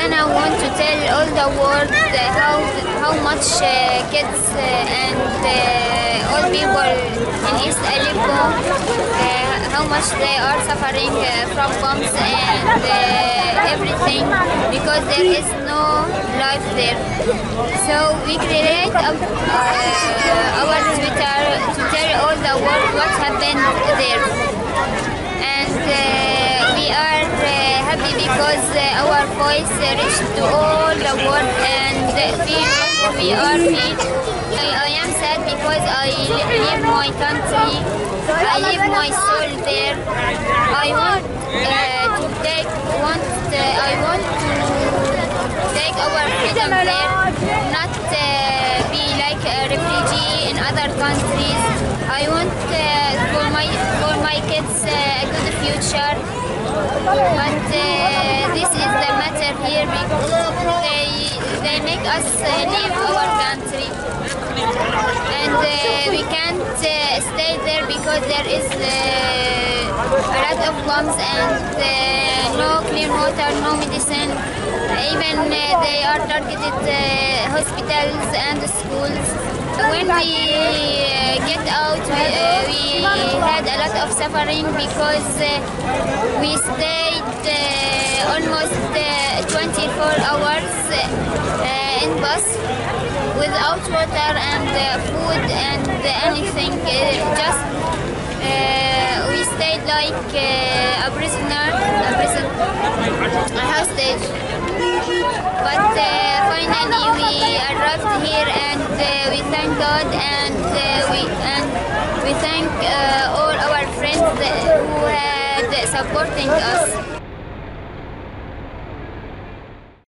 Anna want to tell all the world how much kids and all people in East Aleppo how much they are suffering from bombs and everything because there is no life there. So we create our Twitter to tell all the world what happened there, and we are happy because our voice reached to all the world and we are free. I am sad because I leave my country, I leave my soul there. I want to take our freedom there, not be like a refugee in other countries. I want for my kids a good future, but this is the matter here because they make us leave our country, and we can't stay there because there is a lot of bombs and no clean water, no medicine. Even they are targeted hospitals and schools. When we get out, we had a lot of suffering because we stayed almost 24 hours in bus without water and food and anything. Just we stayed like a prisoner, a hostage. But finally we arrived here and we thank God and we thank all our friends who had supporting us.